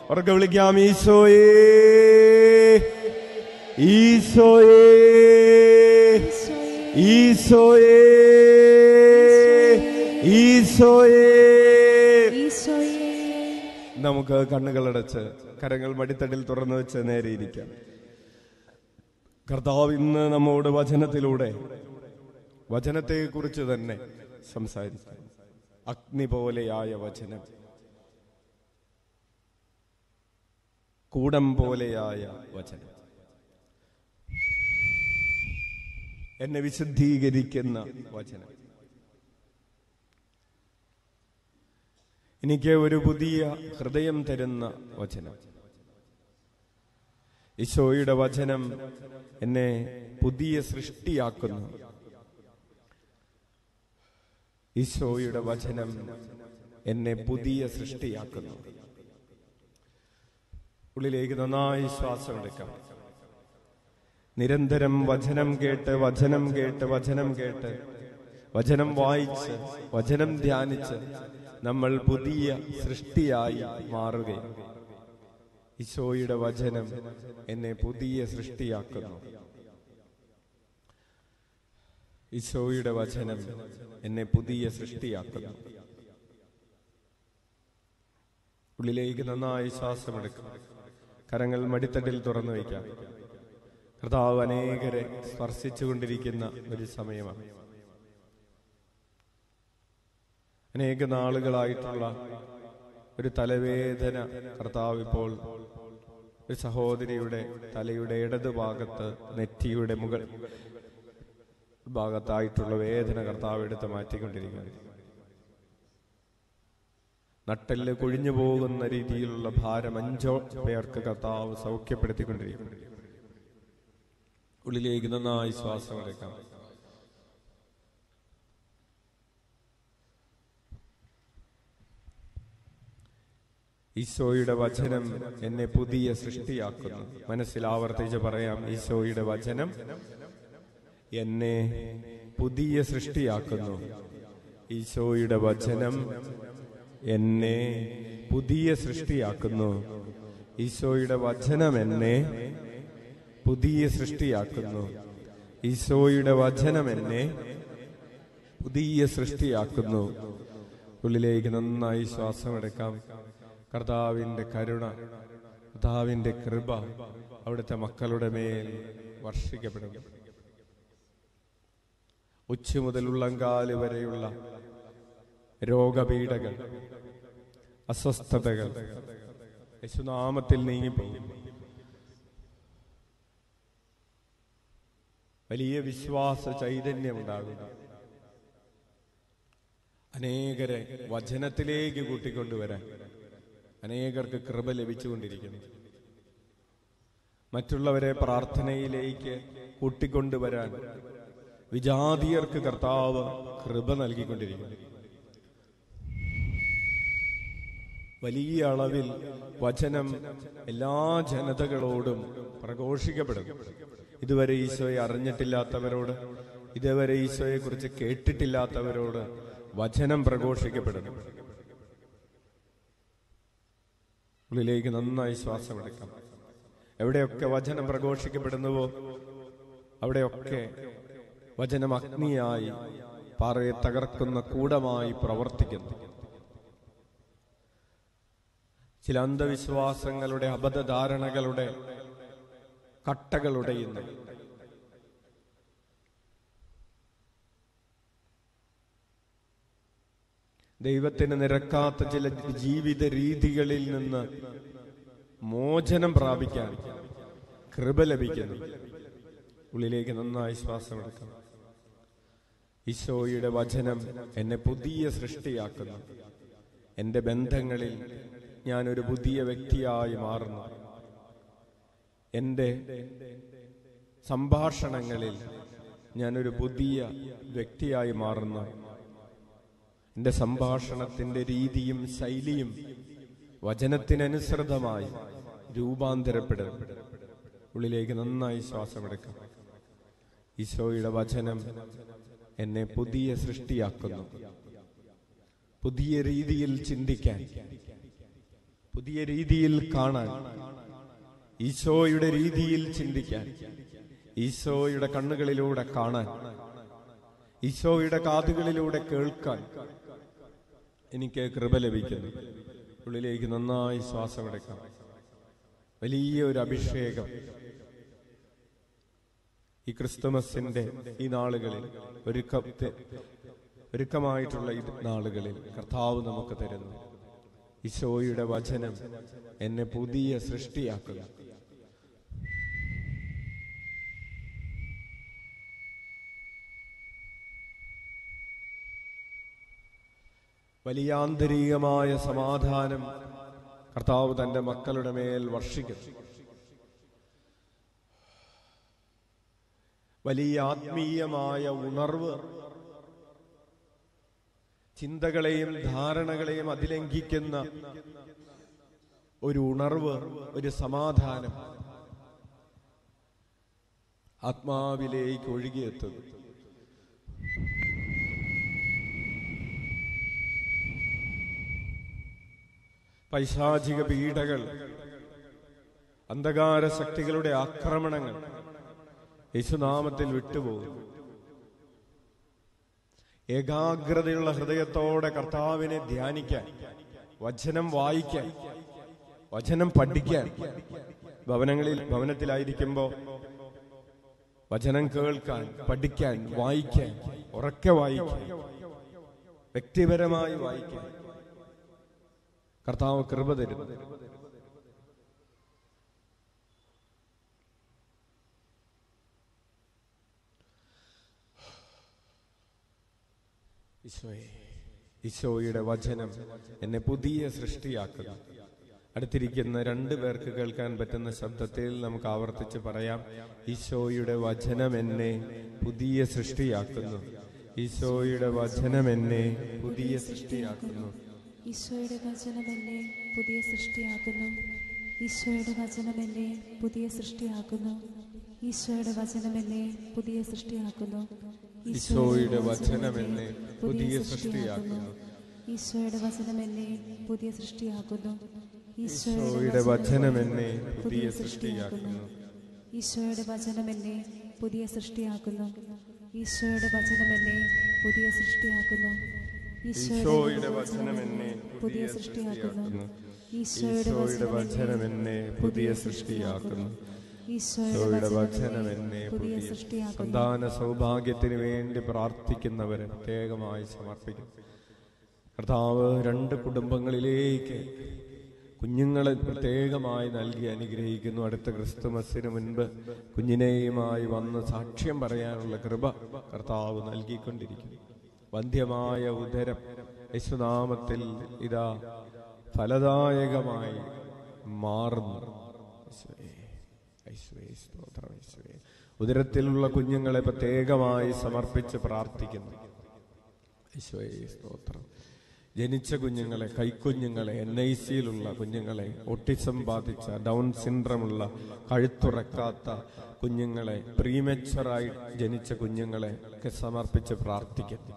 ഉറക്കെ വിളിക്കാം, ഈശോയേ, ഈശോയേ, ഈശോയേ, ഈശോയേ. നമുക്ക് കണ്ണുകളടച്ച് കരങ്ങൾ മടിത്തട്ടിൽ തുറന്നു വെച്ച് നേരെ ഇരിക്കാം. കർത്താവ് ഇന്ന് നമ്മോട് വചനത്തിലൂടെ വചനത്തെക്കുറിച്ച് തന്നെ സംസാരിക്കും. അഗ്നി പോലെയായ വചനം, കൂടം പോലെയായ വചനം, എന്നെ വിശുദ്ധീകരിക്കുന്ന വചനം, എനിക്ക് ഒരു പുതിയ ഹൃദയം തരുന്ന വചനം. ഈശോയുടെ വചനം എന്നെ പുതിയ സൃഷ്ടിയാക്കുന്നു. ഈശോയുടെ വചനം എന്നെ പുതിയ സൃഷ്ടിയാക്കുന്നു. ഉള്ളിലേക്ക് നന്നായി ശ്വാസം എടുക്കാം. നിരന്തരം വചനം കേട്ട് വചനം കേട്ട് വചനം കേട്ട് വചനം വായിച്ച് വചനം ധ്യാനിച്ച് നമ്മൾ പുതിയ സൃഷ്ടിയായി മാറുകയും ഈശോയുടെ വചനം എന്നെ പുതിയ സൃഷ്ടിയാക്കുന്നു. ഈശോയുടെ വചനം എന്നെ പുതിയ സൃഷ്ടിയാക്കുന്നു. ഉള്ളിലേക്ക് നന്നായി ശ്വാസമെടുക്കാം. കരങ്ങൾ മടിത്തട്ടിൽ തുറന്നു വയ്ക്കാം. കർത്താവ് അനേകരെ സ്പർശിച്ചുകൊണ്ടിരിക്കുന്ന ഒരു സമയമാണ്. അനേക നാളുകളായിട്ടുള്ള ഒരു തലവേദന കർത്താവ് ഇപ്പോൾ ഒരു സഹോദരിയുടെ തലയുടെ ഇടത് ഭാഗത്ത് നെറ്റിയുടെ മുകൾ ഭാഗത്തായിട്ടുള്ള വേദന കർത്താവ് എടുത്ത് മാറ്റിക്കൊണ്ടിരിക്കുന്നു. നട്ടെല്ല് കൊഴിഞ്ഞു പോകുന്ന രീതിയിലുള്ള ഭാരം 5 പേർക്ക് കർത്താവ് സൗഖ്യപ്പെടുത്തിക്കൊണ്ടിരിക്കുന്നു. ഉള്ളിലേക്ക് നന്നായി ശ്വാസം എടുക്കാം. ഈശോയുടെ വചനം എന്നെ പുതിയ സൃഷ്ടിയാക്കുന്നു. മനസ്സിൽ ആവർത്തിച്ച് പറയാം, ഈശോയുടെ വചനം എന്നെ പുതിയ സൃഷ്ടിയാക്കുന്നു. ഈശോയുടെ വചനം എന്നെ പുതിയ സൃഷ്ടിയാക്കുന്നു. ഈശോയുടെ വചനം എന്നെ പുതിയ സൃഷ്ടിയാക്കുന്നു. ഈശോയുടെ വചനം എന്നെ പുതിയ സൃഷ്ടിയാക്കുന്നു. ഉള്ളിലേക്ക് നന്നായി ശ്വാസം എടുക്കാം. കർത്താവിന്റെ കരുണ, കർത്താവിന്റെ കൃപ അവിടുത്തെ മക്കളുടെ മേൽ വർഷിക്കപ്പെടും. ഉച്ച മുതൽ ഉള്ളങ്കാല് വരെയുള്ള രോഗപീഠകൾ, അസ്വസ്ഥതകൾ യേശുനാമത്തിൽ നീങ്ങിപ്പോകും. വലിയ വിശ്വാസ ചൈതന്യം ഉണ്ടാകും. അനേകരെ വചനത്തിലേക്ക് കൂട്ടിക്കൊണ്ടുവരാൻ അനേകർക്ക് കൃപ ലഭിച്ചുകൊണ്ടിരിക്കുന്നു. മറ്റുള്ളവരെ പ്രാർത്ഥനയിലേക്ക് കൂട്ടിക്കൊണ്ടുവരാൻ വിജാതീയർക്ക് കർത്താവ് കൃപ നൽകിക്കൊണ്ടിരിക്കുന്നു. വലിയ അളവിൽ വചനം എല്ലാ ജനതകളോടും പ്രഘോഷിക്കപ്പെടും. ഇതുവരെ ഈശോയെ അറിഞ്ഞിട്ടില്ലാത്തവരോട്, ഇതുവരെ ഈശോയെ കുറിച്ച് കേട്ടിട്ടില്ലാത്തവരോട് വചനം പ്രഘോഷിക്കപ്പെടുന്നു. ഉള്ളിലേക്ക് നന്നായി ശ്വാസമെടുക്കാം. എവിടെയൊക്കെ വചനം പ്രഘോഷിക്കപ്പെടുന്നുവോ അവിടെയൊക്കെ വചനം അഗ്നിയായി പാറയെ തകർക്കുന്ന കൂടമായി പ്രവർത്തിക്കുന്നു. ചില അന്ധവിശ്വാസങ്ങളുടെ, അബദ്ധധാരണകളുടെ കട്ടകളുടയുന്നു. ദൈവത്തിന് നിരക്കാത്ത ചില ജീവിത രീതികളിൽ നിന്ന് മോചനം പ്രാപിക്കാൻ കൃപ ലഭിക്കുന്നു. ഉള്ളിലേക്ക് നന്നായി ശ്വാസമെടുക്കാം. ഈശോയുടെ വചനം എന്നെ പുതിയ സൃഷ്ടിയാക്കുന്നു. എൻ്റെ ബന്ധങ്ങളിൽ ഞാനൊരു പുതിയ വ്യക്തിയായി മാറുന്നു. എൻ്റെ സംഭാഷണങ്ങളിൽ ഞാനൊരു പുതിയ വ്യക്തിയായി മാറുന്നു. എൻ്റെ സംഭാഷണത്തിൻ്റെ രീതിയും ശൈലിയും വചനത്തിനനുസൃതമായി രൂപാന്തരപ്പെടും. ഉള്ളിലേക്ക് നന്നായി ശ്വാസമെടുക്കാം. ഈശോയുടെ വചനം എന്നെ പുതിയ സൃഷ്ടിയാക്കുന്നു. പുതിയ രീതിയിൽ ചിന്തിക്കാൻ, പുതിയ രീതിയിൽ കാണാൻ, ഈശോയുടെ രീതിയിൽ ചിന്തിക്കാൻ, ഈശോയുടെ കണ്ണുകളിലൂടെ കാണാൻ, ഈശോയുടെ കാതുകളിലൂടെ കേൾക്കാൻ എനിക്ക് കൃപ ലഭിക്കുന്നു. ഉള്ളിലേക്ക് നന്നായി ശ്വാസം എടുക്കാം. വലിയ ഒരു അഭിഷേകം ഈ ക്രിസ്തുമസിന്റെ ഈ നാളുകളിൽ, ഒരുക്കമായിട്ടുള്ള ഈ നാളുകളിൽ കർത്താവ് നമുക്ക് തരുന്നു. ഈശോയുടെ വചനം എന്നെ പുതിയ സൃഷ്ടിയാക്കുക. വലിയ ആന്തരികമായ സമാധാനം കർത്താവ് തന്റെ മക്കളുടെ മേൽ വർഷിക്കുന്നു. വലിയ ആത്മീയമായ ഉണർവ്, ചിന്തകളെയും ധാരണകളെയും അതിലംഘിക്കുന്ന ഒരു ഉണർവ്, ഒരു സമാധാനം ആത്മാവിലേക്ക് ഒഴുകിയെത്തുന്നു. പൈശാചിക പീഡകൾ, അന്ധകാര ശക്തികളുടെ ആക്രമണങ്ങൾ യേശുനാമത്തിൽ വിട്ടുപോകും. ഏകാഗ്രതയുള്ള ഹൃദയത്തോടെ കർത്താവിനെ ധ്യാനിക്കാൻ, വചനം വായിക്കാൻ, വചനം പഠിക്കാൻ, ഭവനത്തിലായിരിക്കുമ്പോൾ വചനം കേൾക്കാൻ, പഠിക്കാൻ, വായിക്കാൻ, ഉറക്കെ വായിക്കാൻ, വ്യക്തിപരമായി വായിക്കാൻ കർത്താവ് കൃപ തരുന്നു. ഈശോയുടെ വചനം എന്നെ പുതിയ സൃഷ്ടിയാക്കുന്നു. അടുത്തിരിക്കുന്ന 2 പേർക്ക് കേൾക്കാൻ പറ്റുന്ന ശബ്ദത്തിൽ നമുക്ക് ആവർത്തിച്ച് പറയാം. ഈശോയുടെ വചനം എന്നെ പുതിയ സൃഷ്ടിയാക്കുന്നു. ഈശോയുടെ വചനം എന്നെ പുതിയ സൃഷ്ടിയാക്കുന്നു. ഈശോയുടെ വചനം എന്നെ പുതിയ സൃഷ്ടിയാക്കുന്നു. ഈശോയുടെ വചനം എന്നെ പുതിയ സൃഷ്ടിയാക്കുന്നു. ഈശോയുടെ വചനം എന്നെ പുതിയ സൃഷ്ടിയാക്കുന്നു. ഈശോയുടെ വചനം എന്നെ പുതിയ സൃഷ്ടിയാക്കുന്നു. ഈശോയുടെ വചനം എന്നെ പുതിയ സൃഷ്ടിയാക്കുന്നു. ഈശോയുടെ വചനം എന്നെ പുതിയ സൃഷ്ടിയാക്കുന്നു. ഈശോയുടെ വചനം എന്നെ പുതിയ സൃഷ്ടിയാക്കുന്നു. ഈശോയുടെ വചനം എന്നെ പുതിയ സൃഷ്ടിയാക്കുന്നു. ഈശോയുടെ വചനം എന്നെ പുതിയ സൃഷ്ടിയാക്കുന്നു. ഈശോയുടെ വചനം എന്നെ പുതിയ സൃഷ്ടിയാക്കുന്നു. ഈശോയുടെ വചനം എന്നെ പുതിയ സൃഷ്ടിയാക്കുന്നു. സന്താന സൗഭാഗ്യത്തിന് വേണ്ടി പ്രാർത്ഥിക്കുന്നവരെ പ്രത്യേകമായി സമർപ്പിക്കുന്നു. കർത്താവ് 2 കുടുംബങ്ങളിലേക്ക് കുഞ്ഞുങ്ങളെ പ്രത്യേകമായി നൽകി അനുഗ്രഹിക്കുന്നു. അടുത്ത ക്രിസ്തുമസിന് മുൻപ് കുഞ്ഞിനെയുമായി വന്ന് സാക്ഷ്യം പറയാനുള്ള കൃപ കർത്താവ് നൽകിക്കൊണ്ടിരിക്കുന്നു. വന്ധ്യമായ ഉദരം യേശുനാമത്തിൽ ഇതാ ഫലദായകമായി മാറുന്നു. ഉദരത്തിലുള്ള കുഞ്ഞുങ്ങളെ പ്രത്യേകമായി സമർപ്പിച്ച് പ്രാർത്ഥിക്കുന്നു. സ്തോത്രം. ജനിച്ച കുഞ്ഞുങ്ങളെ, കൈക്കുഞ്ഞുങ്ങളെ, NICയിലുള്ള കുഞ്ഞുങ്ങളെ, ഓട്ടിസം ബാധിച്ച, ഡൗൺ സിൻഡ്രമുള്ള, കഴുത്തുറക്കാത്ത കുഞ്ഞുങ്ങളെ, പ്രീമച്ചുറായി ജനിച്ച കുഞ്ഞുങ്ങളെ ഒക്കെ സമർപ്പിച്ച് പ്രാർത്ഥിക്കുന്നു.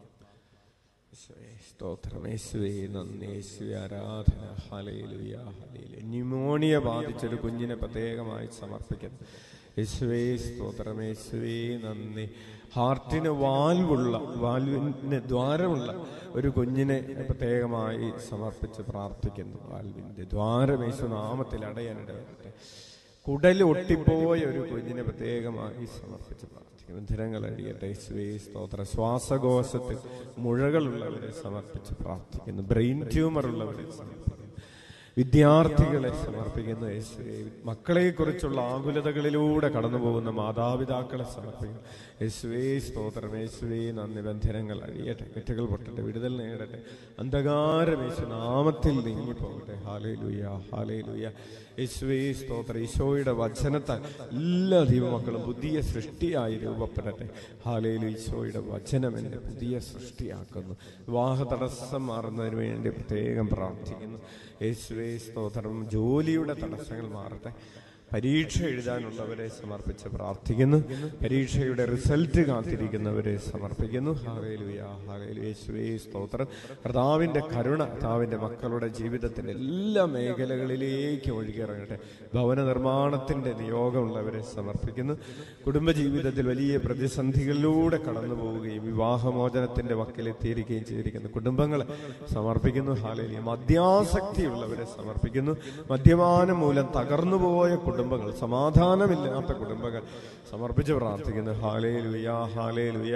സ്തോത്രം. യേശുവേ നന്ദി, യേശുവേ ആരാധന. Hallelujah, hallelujah. ന്യൂമോണിയ ബാധിച്ചൊരു കുഞ്ഞിനെ പ്രത്യേകമായി സമർപ്പിക്കുന്നു. യേശുവേ സ്തോത്രം. യേശുവേ നന്ദി. ഹാർട്ടിന് വാൽവിന് ദ്വാരമുള്ള ഒരു കുഞ്ഞിനെ പ്രത്യേകമായി സമർപ്പിച്ച് പ്രാർത്ഥിക്കുന്നു. വാൽവിന്റെ ദ്വാരം യേശുനാമത്തിൽ അടയാനിടവരട്ടെ. കുടൽ ഒട്ടിപ്പോയ ഒരു കുഞ്ഞിനെ പ്രത്യേകമായി സമർപ്പിച്ച് പ്രാർത്ഥിക്കുന്നു. ബന്ധനങ്ങൾ അഴിയട്ടെ. യേശുവേ സ്തോത്രം. ശ്വാസകോശത്തിൽ മുഴകളുള്ളവരെ സമർപ്പിച്ച് പ്രാർത്ഥിക്കുന്നു. ബ്രെയിൻ ട്യൂമർ ഉള്ളവരെ സമർപ്പിക്കുന്നു. വിദ്യാർത്ഥികളെ സമർപ്പിക്കുന്നു. യേശുവേ മക്കളെക്കുറിച്ചുള്ള ആകുലതകളിലൂടെ കടന്നു പോകുന്ന മാതാപിതാക്കളെ സമർപ്പിക്കുന്നു. യേശുവേ സ്തോത്രം. യേശുവേ നന്ദി. ബന്ധനങ്ങൾ അഴിയട്ടെ, കെട്ടുകൾ പൊട്ടട്ടെ, വിടുതൽ നേടട്ടെ. അന്ധകാരം യേശുനാമത്തിൽ നീങ്ങിപ്പോകട്ടെ. ഹല്ലേലൂയ, ഹല്ലേലൂയ. യേശുവേ സ്തോത്രം. ഈശോയുടെ വചനത്താൽ എല്ലാ ദൈവമക്കളും പുതിയ സൃഷ്ടിയായി രൂപപ്പെടട്ടെ. ഹല്ലേലൂയ. ഈശോയുടെ വചനം എന്നെ പുതിയ സൃഷ്ടിയാക്കുന്നു. വിവാഹ തടസ്സം മാറുന്നതിന് വേണ്ടി പ്രത്യേകം പ്രാർത്ഥിക്കുന്നു. യേശുവേ സ്തോത്രം. ജോലിയുടെ തടസ്സങ്ങൾ മാറട്ടെ. പരീക്ഷ എഴുതാനുള്ളവരെ സമർപ്പിച്ച് പ്രാർത്ഥിക്കുന്നു. പരീക്ഷയുടെ റിസൾട്ട് കാത്തിരിക്കുന്നവരെ സമർപ്പിക്കുന്നു. ഹല്ലേലൂയ, ഹല്ലേലൂയ, യേശുവേ സ്തോത്രം. കർത്താവിൻ്റെ കരുണ കർത്താവിൻ്റെ മക്കളുടെ ജീവിതത്തിൻ്റെ എല്ലാ മേഖലകളിലേക്ക് ഒഴുകിയിറങ്ങട്ടെ. ഭവന നിർമ്മാണത്തിൻ്റെ നിയോഗമുള്ളവരെ സമർപ്പിക്കുന്നു. കുടുംബജീവിതത്തിൽ വലിയ പ്രതിസന്ധികളിലൂടെ കടന്നു പോവുകയും വിവാഹമോചനത്തിൻ്റെ വക്കിലെത്തിയിരിക്കുകയും ചെയ്തിരിക്കുന്ന കുടുംബങ്ങളെ സമർപ്പിക്കുന്നു. ഹല്ലേലൂയ. മദ്യാസക്തിയുള്ളവരെ സമർപ്പിക്കുന്നു. മദ്യപാനം മൂലം തകർന്നുപോയ കുടുംബങ്ങൾ, സമാധാനമില്ലാത്ത കുടുംബങ്ങൾ സമർപ്പിച്ച് പ്രാർത്ഥിക്കുന്നു. ഹല്ലേലൂയ, ഹല്ലേലൂയ,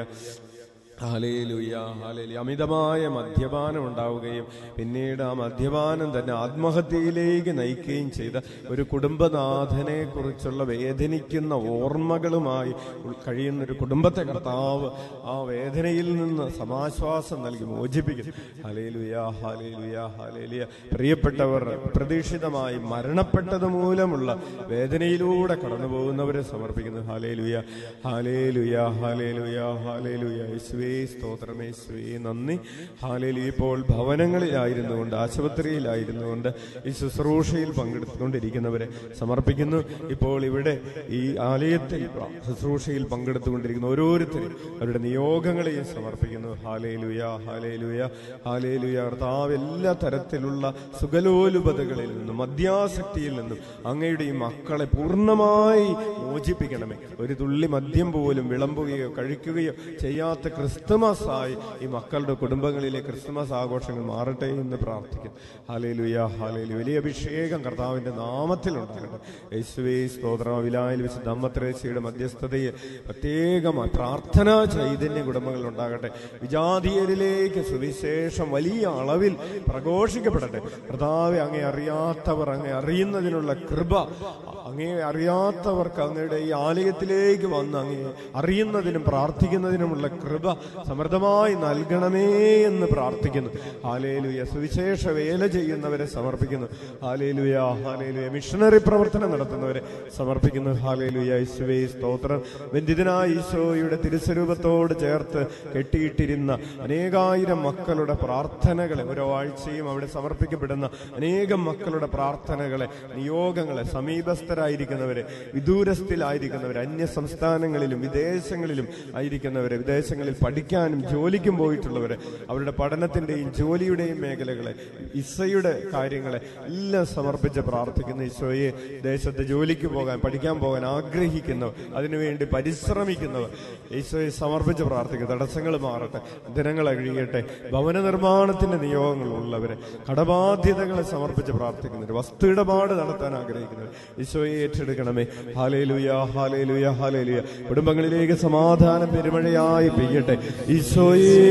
ഹല്ലേലൂയ, ഹല്ലേലൂയ. അമിതമായ മദ്യപാനം ഉണ്ടാവുകയും പിന്നീട് ആ മദ്യപാനം തന്നെ ആത്മഹത്യയിലേക്ക് നയിക്കുകയും ചെയ്ത ഒരു കുടുംബനാഥനെ കുറിച്ചുള്ള വേദനിക്കുന്ന ഓർമ്മകളുമായി കഴിയുന്ന ഒരു കുടുംബത്തെ കർത്താവ് ആ വേദനയിൽ നിന്ന് സമാശ്വാസം നൽകി മോചിപ്പിക്കും. ഹല്ലേലൂയ, ഹല്ലേലൂയ, ഹല്ലേലൂയ. പ്രിയപ്പെട്ടവർ പ്രതീക്ഷിതമായി മരണപ്പെട്ടത് മൂലമുള്ള വേദനയിലൂടെ കടന്നു പോകുന്നവരെ സമർപ്പിക്കുന്നു. ഹല്ലേലൂയ, ഹല്ലേലൂയ, ഹല്ലേലൂയ, ഹല്ലേലൂയ. യേശുവേ സ്തോത്രം, യേശുവേ നന്ദി. ഹല്ലേലൂയ. ഇപ്പോൾ ഭവനങ്ങളിലായിരുന്നുകൊണ്ട്, ആശുപത്രിയിലായിരുന്നുകൊണ്ട് ഈ ശുശ്രൂഷയിൽ പങ്കെടുത്തുകൊണ്ടിരിക്കുന്നവരെ സമർപ്പിക്കുന്നു. ഇപ്പോൾ ഇവിടെ ഈ ആലയത്തിൽ ശുശ്രൂഷയിൽ പങ്കെടുത്തുകൊണ്ടിരിക്കുന്ന ഓരോരുത്തരും അവരുടെ നിയോഗങ്ങളെയും സമർപ്പിക്കുന്നു. ഹല്ലേലൂയ, ഹല്ലേലൂയ, ഹല്ലേലൂയ. കർത്താവ് എല്ലാ തരത്തിലുള്ള സുഖലോലുപതകളിൽ നിന്നും മദ്യാസക്തിയിൽ നിന്നും അങ്ങയുടെ ഈ മക്കളെ പൂർണ്ണമായി മോചിപ്പിക്കണമേ. ഒരു തുള്ളി മദ്യം പോലും വിളമ്പുകയോ കഴിക്കുകയോ ചെയ്യാത്ത ക്രിസ്തുമസായി ഈ മക്കളുടെ കുടുംബങ്ങളിലെ ക്രിസ്തുമസ് ആഘോഷങ്ങൾ മാറട്ടെ എന്ന് പ്രാർത്ഥിക്കുന്നു. ഹല്ലേലൂയ, ഹല്ലേലൂയ. വലിയ അഭിഷേകം കർത്താവിന്റെ നാമത്തിൽ ഉണ്ടാകട്ടെ. യേശുവേ സ്തോത്രം. വിലായിൽ വിശുദ്ധ അമ്മ ത്രേസ്യയുടെ മധ്യസ്ഥതയിൽ പ്രത്യേകമായി പ്രാർത്ഥനാ ചൈതന്യ കുടുംബങ്ങളിൽ ഉണ്ടാകട്ടെ. വിജാതീയരിലേക്ക് സുവിശേഷം വലിയ അളവിൽ പ്രഘോഷിക്കപ്പെടട്ടെ. കർത്താവെ, അങ്ങേ അറിയാത്തവർ അങ്ങേ അറിയുന്നതിനുള്ള കൃപ, അങ്ങേ അറിയാത്തവർക്ക് അങ്ങയുടെ ഈ ആലയത്തിലേക്ക് വന്ന് അങ്ങേ അറിയുന്നതിനും പ്രാർത്ഥിക്കുന്നതിനുമുള്ള കൃപ സമൃദ്ധമായി നൽകണമേ എന്ന് പ്രാർത്ഥിക്കുന്നു. ഹല്ലേലൂയ. സുവിശേഷ വേല ചെയ്യുന്നവരെ സമർപ്പിക്കുന്നു. ഹല്ലേലൂയ, ഹല്ലേലൂയ. മിഷണറി പ്രവർത്തനം നടത്തുന്നവരെ സമർപ്പിക്കുന്നു. ഹല്ലേലൂയ, യേശുവേ സ്തോത്രം. ബന്ധിതനായ ഈശോയുടെ തിരുസ്വരൂപത്തോട് ചേർത്ത് കെട്ടിയിട്ടിരുന്ന അനേകായിരം മക്കളുടെ പ്രാർത്ഥനകളെ, ഓരോ ആഴ്ചയും അവിടെ സമർപ്പിക്കപ്പെടുന്ന അനേകം മക്കളുടെ പ്രാർത്ഥനകളെ, നിയോഗങ്ങളെ, സമീപസ്ഥരായിരിക്കുന്നവരെ, വിദൂരസ്ഥയിലായിരിക്കുന്നവരെ, അന്യ സംസ്ഥാനങ്ങളിലും വിദേശങ്ങളിലും ആയിരിക്കുന്നവരെ, വിദേശങ്ങളിൽ പഠിക്കാനും ജോലിക്കും പോയിട്ടുള്ളവരെ, അവരുടെ പഠനത്തിന്റെയും ജോലിയുടെയും മേഖലകളെ, ഇസയുടെ കാര്യങ്ങളെ എല്ലാം സമർപ്പിച്ച് പ്രാർത്ഥിക്കുന്ന ഈശോയെ, ദേശത്ത് ജോലിക്ക് പോകാൻ, പഠിക്കാൻ പോകാൻ ആഗ്രഹിക്കുന്നവർ, അതിനുവേണ്ടി പരിശ്രമിക്കുന്നവർ ഈശോയെ സമർപ്പിച്ച് പ്രാർത്ഥിക്കുക. തടസ്സങ്ങൾ മാറട്ടെ, ദിനങ്ങൾ അഴിയട്ടെ. ഭവന നിർമ്മാണത്തിന്റെ നിയോഗങ്ങൾ ഉള്ളവരെ, കടബാധ്യതകളെ സമർപ്പിച്ച് പ്രാർത്ഥിക്കുന്നവർ, വസ്തു ഇടപാട് നടത്താൻ ആഗ്രഹിക്കുന്നവർ ഈശോയെ ഏറ്റെടുക്കണമേ. ഹല്ലേലൂയ, ഹല്ലേലൂയ, ഹല്ലേലൂയ. കുടുംബങ്ങളിലേക്ക് സമാധാനം പെരുമഴയായി പെയ്യട്ടെ. ഈശോയേ,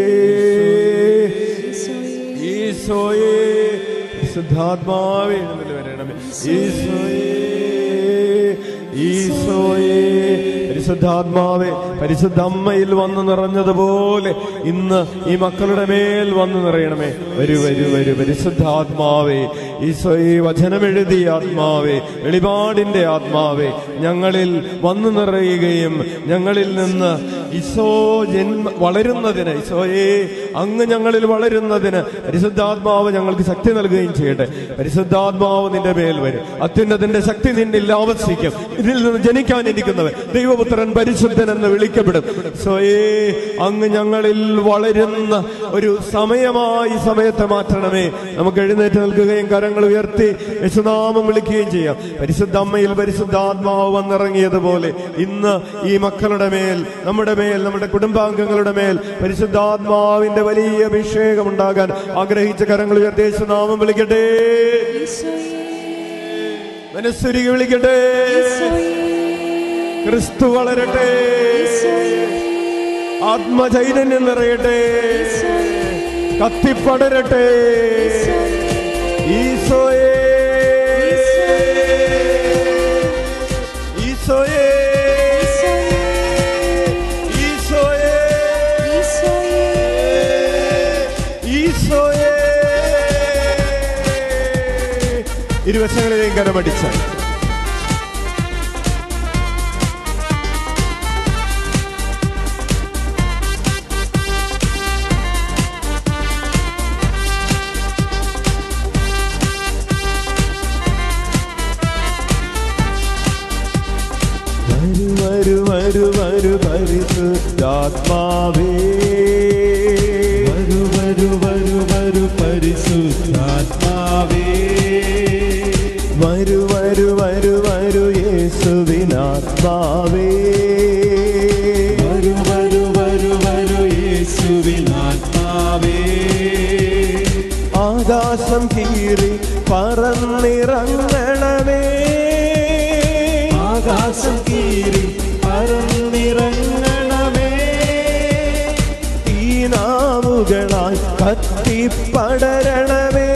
ഈശോയേ, പരിശുദ്ധാത്മാവേ വരണമേ. ഈശോയേ, ഈശോയേ, പരിശുദ്ധാത്മാവേ, പരിശുദ്ധ അമ്മയിൽ വന്നു നിറഞ്ഞതുപോലെ ഇന്ന് ഈ മക്കളുടെ മേൽ വന്നു നിറയണമേ. വരൂ, വരൂ, വരൂ പരിശുദ്ധാത്മാവേ. ഈശോയെ, വചനമെഴുതിയ ആത്മാവേ, വെളിപാടിന്റെ ആത്മാവേ, ഞങ്ങളിൽ വന്നു നിറയുകയും ഞങ്ങളിൽ നിന്ന് ഈശോ വളരുന്നതിന്, ഈശോയെ അങ്ങ് ഞങ്ങളിൽ വളരുന്നതിന് പരിശുദ്ധാത്മാവ് ഞങ്ങൾക്ക് ശക്തി നൽകുകയും ചെയ്യട്ടെ. പരിശുദ്ധാത്മാവ് നിന്റെ മേൽ വരും. അത്യുന്നതിന്റെ ശക്തി നിന്നിൽ ആവസിക്കും. ഇതിൽ നിന്ന് ജനിക്കാനിരിക്കുന്നവൻ ദൈവപുത്രൻ പരിശുദ്ധൻ എന്ന് വിളിക്കപ്പെടും. ഈശോയെ, അങ്ങ് ഞങ്ങളിൽ വളരുന്ന ഒരു സമയമായി സമയത്തെ മാറ്റണമേ. നമുക്ക് എഴുന്നേറ്റ് നിൽക്കുകയും കരങ്ങൾ ഉയർത്തി യേശുനാമം വിളിക്കുകയും ചെയ്യാം. പരിശുദ്ധ അമ്മയിൽ പരിശുദ്ധാത്മാവ് വന്നിറങ്ങിയതുപോലെ ഇന്ന് ഈ മക്കളുടെ മേൽ, നമ്മുടെ മേൽ, നമ്മുടെ കുടുംബാംഗങ്ങളുടെ മേൽ പരിശുദ്ധാത്മാവിന്റെ വലിയ അഭിഷേകം ഉണ്ടാകാൻ ആഗ്രഹിച്ച കരങ്ങൾ ഉയർത്തി യേശുനാമം വിളിക്കട്ടെ. മനസ്സുരുകി വിളിക്കട്ടെ. ക്രിസ്തു വളരട്ടെ. ആത്മചൈതന്യം നിറയട്ടെ. കത്തിപ്പടരട്ടെ. ഈശോയേ, ഈശോയേ, ഈശോയേ, ഈശോയേ. ഇരുവശങ്ങളിലെയും കരമടിച്ച വരു വരു വരു പരിശുദ്ധാത്മാവേ വരു വരു വരു വരു പരിശുദ്ധാത്മാവേ വരു വരു വരു വരു യേശുവിനാത്മാവേ വരു വരു വരു വരു യേശുവിനാത്മാവേ ആകാശം കീറി പറന്നിറങ്ങണമേ ആകാശം കീറി പറന്നിറങ്ങണമേ തീനാവുകളായി കത്തിപ്പടരണമേ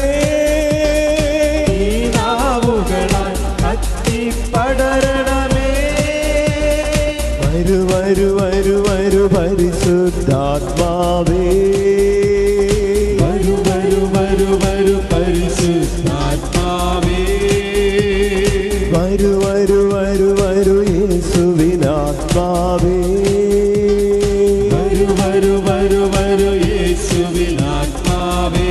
തീനാവുകളായി കത്തിപ്പടരണമേ വരു വരു വരു വരു പരിശുദ്ധാത്മാവേ വരു വരു വരു വരു പരിശുദ്ധാത്മാവേ വരു വരു വരു വരു യേശുവിനാത്മാവേ വരു വരു വരു വരു യേശുവിനാത്മാവേ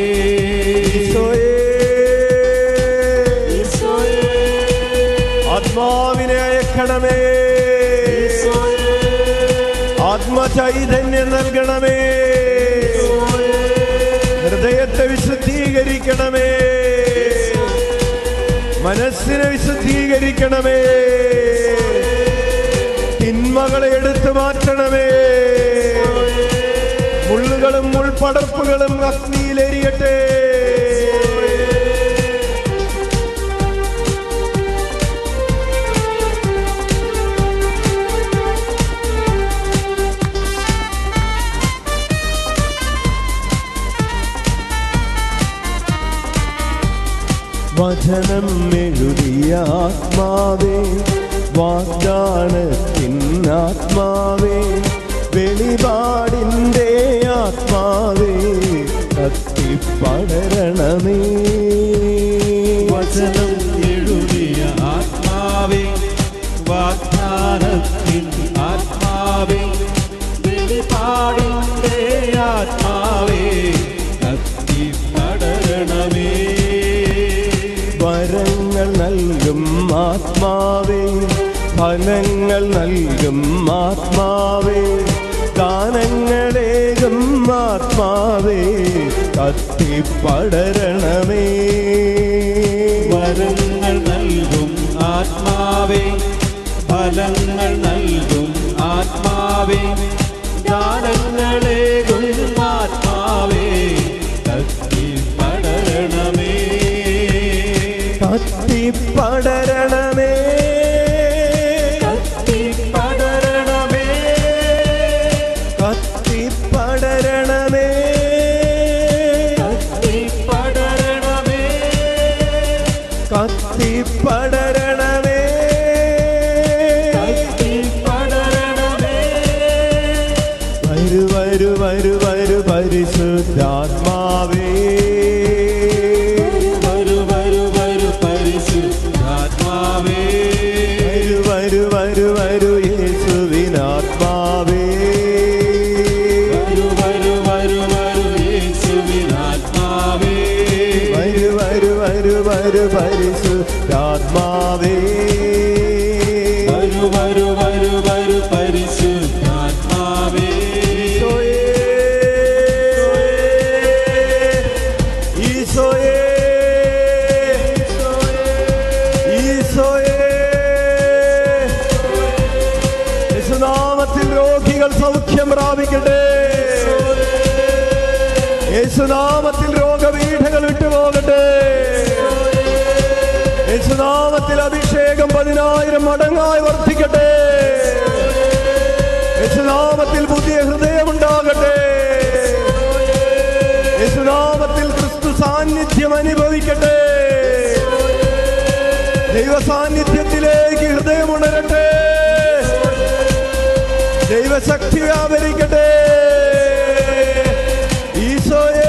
ആത്മാവിനെ അയക്കണമേ ആത്മചൈതന്യം നൽകണമേ ഹൃദയത്തെ വിശുദ്ധീകരിക്കണമേ മനസ്സിനെ വിശുദ്ധീകരിക്കണമേ തിന്മകളെ എടുത്തു മാറ്റണമേ മുള്ളുകളും മുൾപടർപ്പുകളും അഗ്നിയിലെരിയട്ടെ വചനം എഴുതിയ ആത്മാവേ വാഗ്ദാനത്തിൻ ആത്മാവേ വെളിപാടിൻ്റെ ആത്മാവേ കത്തിപ്പടരണമേ വചനം എഴുതിയ ആത്മാവേ വാഗ്ദാനത്തിൻ ആത്മാവേ വെളിപാടിൻ്റെ ആത്മാവേ കത്തിപ്പടരണമേ വരങ്ങൾ നൽകും ആത്മാവേ ഫലങ്ങൾ നൽകും ആത്മാവേ ദാനങ്ങളേകും ആത്മാവേ കത്തിപ്പടരണമേ വരങ്ങൾ നൽകും ആത്മാവേ ഫലങ്ങൾ നൽകും ആത്മാവേ ദാനങ്ങളേകും ആത്മാവേ കത്തിപ്പടരണമേ കത്തിപ്പടരണമേ കത്തിപ്പടരണമേ കത്തിപ്പടരണമേ കത്തിപ്പടരണമേ കത്തിപ്പടരണമേ കത്തിപ്പടരണമേ വരു വരു വരു വരു പരിശുദ്ധാത്മാവേ വരു വരു വരു പരിശുദ്ധാത്മാവേ വരു വരു വരു യേശുവിനാത്മാവേ വരു വരു വരു വരു യേശുവിനാത്മാവേ വരു വരു വരു വരു പരിശുദ്ധാത്മാവേ വരു വരു വരു വരു പരിശുദ്ധാത്മാവേ ഈശോയേ ഈശോയേ യേശുനാമത്തിൽ രോഗികൾ സൗഖ്യം പ്രാപിക്കട്ടെ യേശുനാമത്തിൽ രോഗപീഠകൾ വിട്ടുപോകട്ടെ യേശുനാമത്തിൽ അഭിഷേകം 10,000 മടങ്ങായി വർദ്ധിക്കട്ടെ യേശുനാമത്തിൽ പുതിയ ഹൃദയമുണ്ടാകട്ടെ യേശുനാമത്തിൽ ക്രിസ്തു സാന്നിധ്യം അനുഭവിക്കട്ടെ ദൈവ സാന്നിധ്യത്തിലേക്ക് ഹൃദയമുണരട്ടെ ദൈവശക്തി വ്യാപരിക്കട്ടെ ഈശോയേ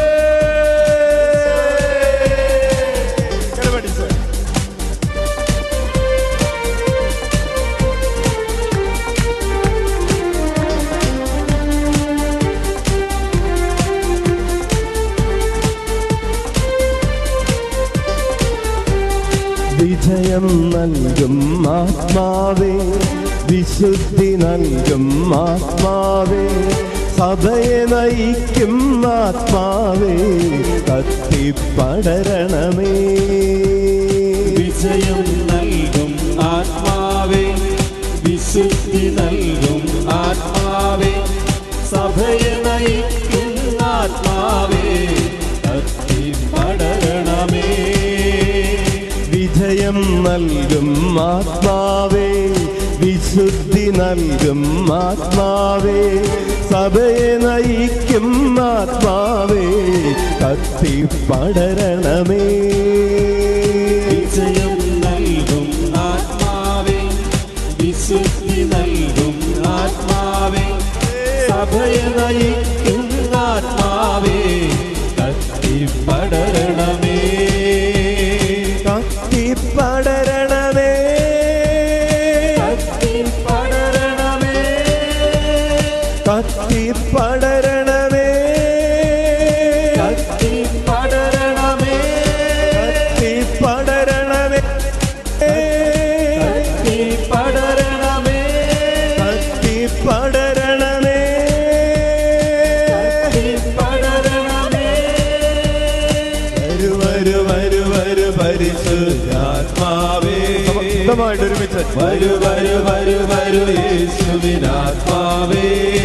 വിജയം നൽകും ആത്മാവേ വിശുദ്ധി നൽകും ആത്മാവേ, സഭയെ നയിക്കും ആത്മാവേ, കത്തിപ്പടരണമേ. വിജയം നൽകും ആത്മാവേ, വിശുദ്ധി നൽകും ആത്മാവേ, സഭയെ നയിക്കും ആത്മാവേ, കത്തിപ്പടരണമേ. വിജയം നൽകും ആത്മാവേ, വിശുദ്ധി നൽകും ആത്മാവേ, സഭയെ നയിക്കും ആത്മാവേ, കത്തിപ്പടരണമേ. വിജയം നൽകും ആത്മാവേ, വിശുദ്ധി നൽകും ആത്മാവേ, സഭയെ നയിക്കും ആത്മാവേ, കത്തിപ്പടരണമേ. കത്തിപ്പടരണമേ, കത്തിപ്പടരണമേ, കത്തിപ്പടരണമേ, കത്തിപ്പടരണമേ, കത്തിപ്പടരണമേ, കത്തിപ്പടരണമേ, കത്തിപ്പടരണമേ. കത്തിപ്പടരണമേ. വരു വരു വരു പരിശുദ്ധാത്മാവേ. ശബ്ദമായിട്ട് ഒരുമിച്ച് വരു വരു വരു വരു യേശുവിനാത്മാവേ,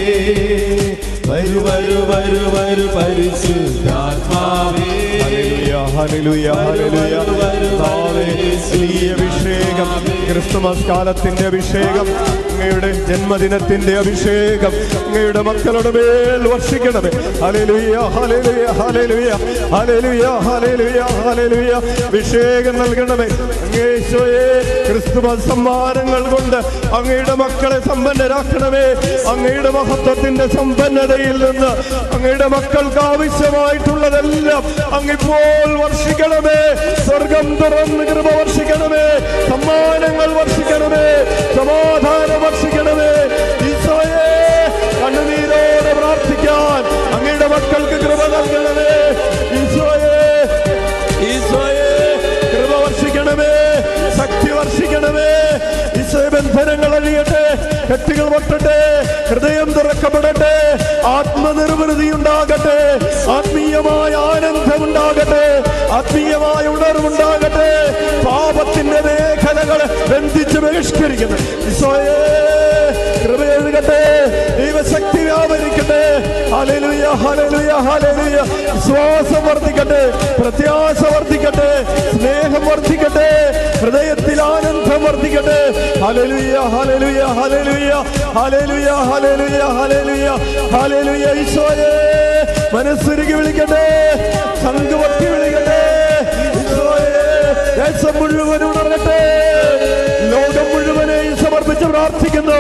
വരു വരു വരു വരു പരിശുദ്ധാത്മാവേ. ഹല്ലേലൂയ, ഹല്ലേലൂയ, കർത്താവേ, വലിയ അഭിഷേകം, ക്രിസ്തുമസ് കാലത്തിന്റെ അഭിഷേകം, അങ്ങയുടെ ജന്മദിനത്തിന്റെ അഭിഷേകം അങ്ങയുടെ മക്കളുടെ മേൽ വർഷിക്കണമേ. ഹല്ലേലൂയ, ഹല്ലേലൂയ, ഹല്ലേലൂയ, ഹല്ലേലൂയ, ഹല്ലേലൂയ, ഹല്ലേലൂയ. അഭിഷേകം നൽകണമേ യേശുവേ. ക്രിസ്തുമസ് സമ്മാനങ്ങൾ കൊണ്ട് അങ്ങയുടെ മക്കളെ സമ്പന്നരാക്കണമേ. അങ്ങയുടെ മഹത്വത്തിന്റെ സമ്പന്നതയിൽ നിന്ന് അങ്ങയുടെ മക്കൾക്ക് ആവശ്യമായിട്ടുള്ളതെല്ലാം അങ്ങിപ്പോൾ വർഷിക്കണമേ. സ്വർഗം തുറന്ന് കൃപ വർഷിക്കണമേ, സമ്മാനങ്ങൾ വർഷിക്കണമേ, സമാധാനം വർഷിക്കണമേ. ഈശോയെ, കണ്ണുനീരോടെ പ്രാർത്ഥിക്കാൻ അങ്ങയുടെ മക്കൾക്ക് കൃപ നൽകണമേ. ഈശോയെ, ഈശോയെ, കൃപ വർഷിക്കണമേ, ശക്തി വർഷിക്കണമേ. ഈശോയെ, ബന്ധനങ്ങൾ അഴിയട്ടെ, കെട്ടുകൾ പൊട്ടട്ടെ, ഹൃദയം തുറക്കപ്പെടട്ടെ, ആത്മനിർവൃതി ഉണ്ടാകട്ടെ, ആത്മീയമായ ആനന്ദമുണ്ടാകട്ടെ, ആത്മീയമായ ഉണർവുണ്ടാകട്ടെ. പാപത്തിന്റെ മേഖലകൾ ബന്ധിച്ച് ബഹിഷ്കരിക്കുന്നു. ഈശോയെ, കൃപയൊഴുകട്ടെ, ദൈവശക്തി വ്യാപരിക്കട്ടെ. ഹല്ലേലൂയ, ഹല്ലേലൂയ, ഹല്ലേലൂയ. വിശ്വാസം വർദ്ധിക്കട്ടെ, പ്രത്യാശ വർദ്ധിക്കട്ടെ, സ്നേഹം വർദ്ധിക്കട്ടെ, ഹൃദയത്തിൽ ആനന്ദം വർദ്ധിക്കട്ടെ. ഹല്ലേലൂയ, ഹല്ലേലൂയ, ഹല്ലേലൂയ, ഹല്ലേലൂയ, ഹല്ലേലൂയ, ഹല്ലേലൂയ, ഹല്ലേലൂയ. ഈശോയെ, മനസ്സുരുകി വിളിക്കട്ടെ, സംഘവത്തി വിളിക്കട്ടെ. ഈശോയെ, ദേശം മുഴുവൻ ഉണർന്നട്ടെ, ലോകം മുഴുവനെയും സമർപ്പിച്ച് പ്രാർത്ഥിക്കുന്നു,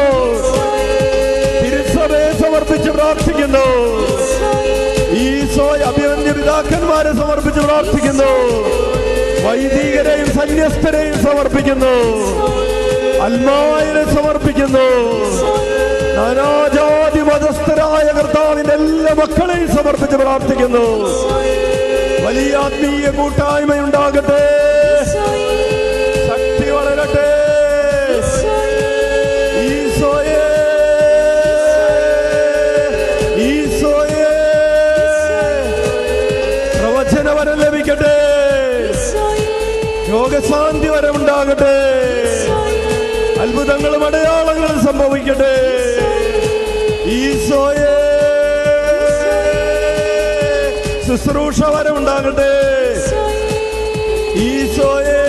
തിരുസഭയെ സമർപ്പിച്ച് പ്രാർത്ഥിക്കുന്നു. ഈശോയെ, അഭിമന്യ പിതാക്കന്മാരെ സമർപ്പിച്ച് പ്രാർത്ഥിക്കുന്നു, വൈദികരെയും സന്യസ്തരെയും സമർപ്പിക്കുന്നു, അൽമായരെ സമർപ്പിക്കുന്നു, നാനാജാതി മതസ്ഥരായ കർത്താവിന്റെ എല്ലാ മക്കളെയും സമർപ്പിച്ച് പ്രാർത്ഥിക്കുന്നു. വലിയ ആത്മീയ കൂട്ടായ്മയുണ്ടാകട്ടെ, ശക്തി വളരട്ടെ. ഈശോയെ, ഈശോയെ, പ്രവചനവരം ലഭിക്കട്ടെ, രോഗശാന്തി വരമുണ്ടാകട്ടെ, അത്ഭുതങ്ങളും അടയാളങ്ങളും സംഭവിക്കട്ടെ. ഈശോയെ, ശുശ്രൂഷ വരമുണ്ടാകട്ടെ. ഈശോയെ,